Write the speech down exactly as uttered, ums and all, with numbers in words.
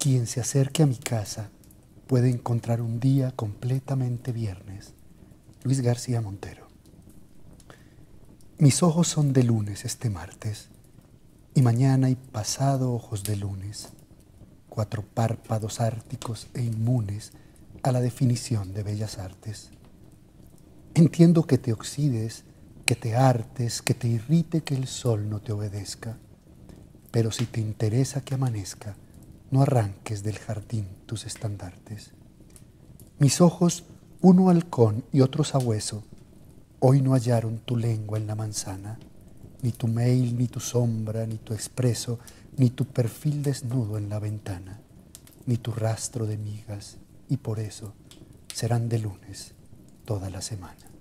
Quien se acerque a mi casa puede encontrar un día completamente viernes. Luis García Montero. Mis ojos son de lunes este martes, y mañana y pasado ojos de lunes, cuatro párpados árticos e inmunes a la definición de bellas artes. Entiendo que te oxides, que te hartes, que te irrite que el sol no te obedezca, pero si te interesa que amanezca, no arranques del jardín tus estandartes. Mis ojos, uno halcón y otro sabueso, hoy no hallaron tu lengua en la manzana, ni tu mail, ni tu sombra, ni tu expreso, ni tu perfil desnudo en la ventana, ni tu rastro de migas, y por eso serán de lunes toda la semana.